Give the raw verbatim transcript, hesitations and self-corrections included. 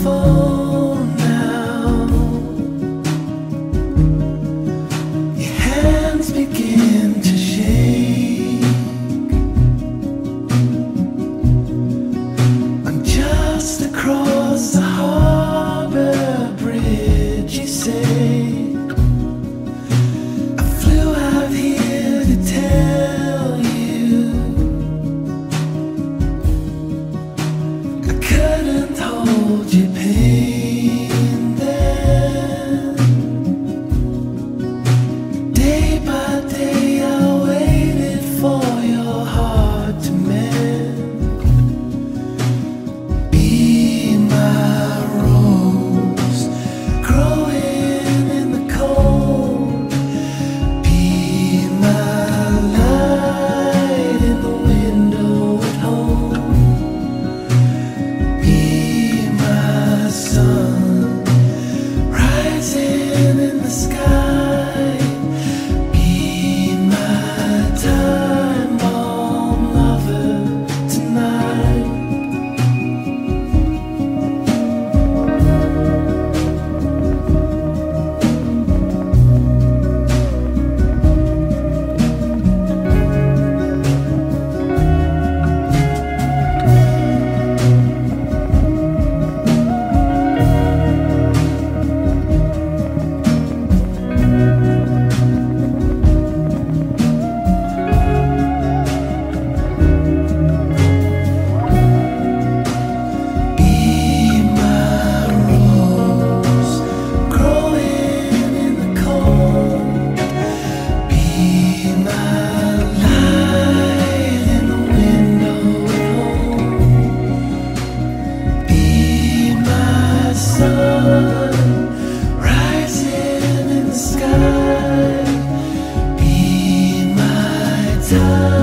phone now. Your hands begin to shake. I'm just across the harbour bridge, you say. I flew out here to tell you I couldn't hold your pain then. Day by day I waited for your heart to mend. Be my rose, growing in the cold. Be my light in the window at home. Be my sun, rising in the sky. Be my time bomb lover tonight. Be my rose, growing in the cold. Be my light in the window at home. Be my sun, rising in the sky. Be my time.